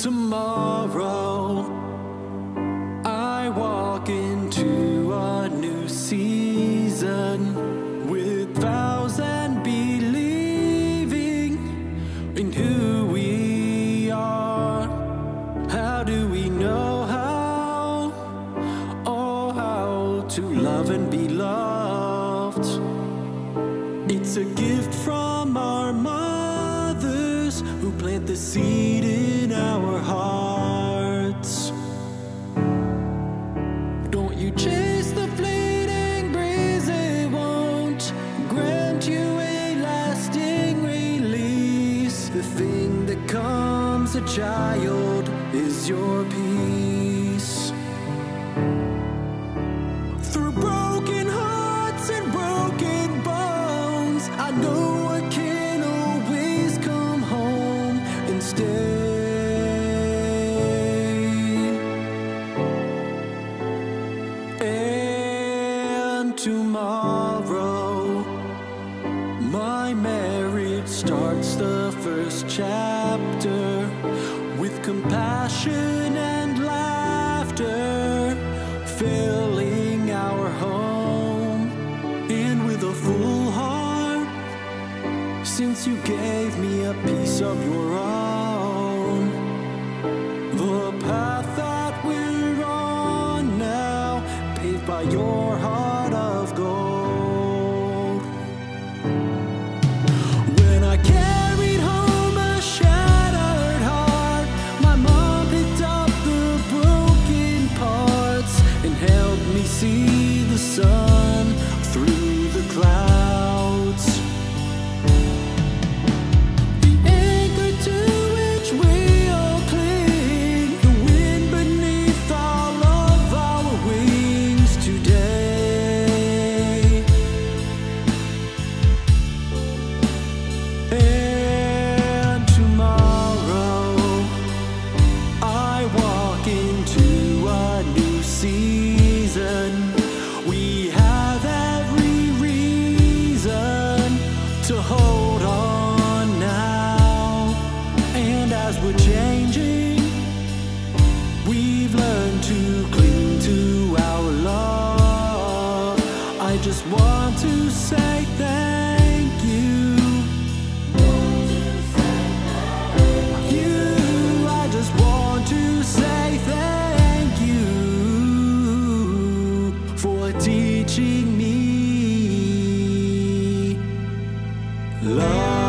Tomorrow I walk into a new season with vows and believing in who we are. How do we know how? Oh, how to love and be loved. It's a gift from our mothers who plant the seed in our hearts. Don't you chase the fleeting breeze, it won't grant you a lasting release. The thing that comes a child is your peace. Through broken hearts and broken bones, I know I can always come home and stay. And tomorrow my marriage starts the first chapter with compassion and laughter filling our home, and with a full heart, since you gave me a piece of your own. The path that we're on now, paved by your heart of gold. When I carried home a shattered heart, my mom picked up the broken parts and helped me see the sun through the clouds. The anchor to which we all cling, the wind beneath all of our wings today. And tomorrow I walk into a new season. We have every reason to hold on now. And as we're changing, we've learned to cling to our love. I just want to say thank you. I just want to say thank you for teaching me love.